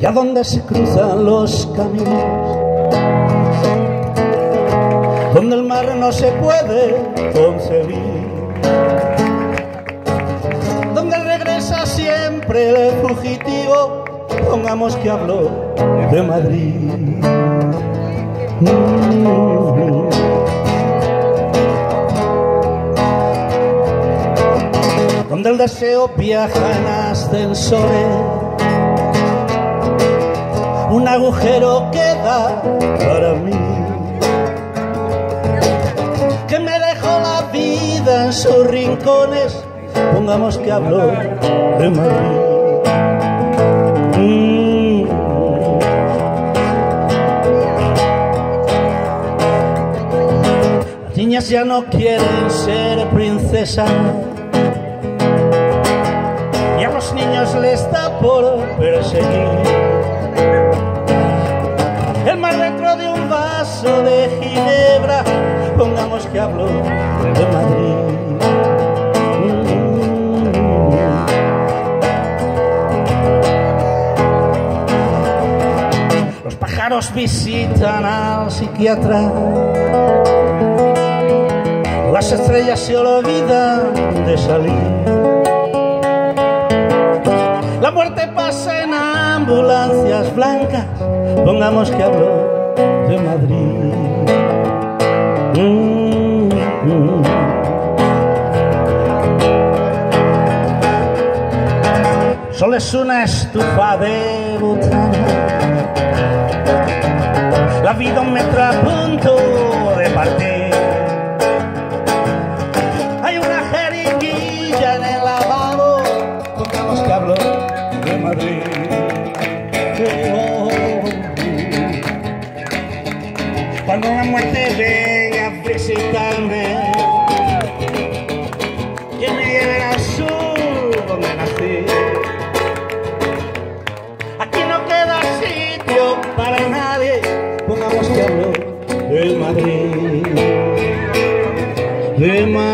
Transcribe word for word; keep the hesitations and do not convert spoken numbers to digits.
y a donde se cruzan los caminos, donde el mar no se puede concebir, donde regresa siempre el fugitivo, pongamos que hablo de Madrid. Mm. Donde el deseo viaja en ascensores, un agujero queda para mí, que me dejó la vida en sus rincones, pongamos que hablo de Madrid. Mm. Las niñas ya no quieren ser princesas, y a los niños les da por perseguir el mar dentro de un vaso de ginebra, pongamos que hablo de Madrid. Mm. Los pájaros visitan al psiquiatra, las estrellas se olvidan de salir, la muerte pasa en ambulancias blancas, pongamos que hablo de Madrid. Mm, mm. Solo es una estufa de butano, la vida un metro a punto de partir, hay una jeringuilla en el lavabo, pongamos que hablo de Madrid. Oh, cuando la muerte venga a visitarme, que me lleven al sur donde nací, aquí no queda sitio para nadie, pongamos que hablo de Madrid, de Madrid.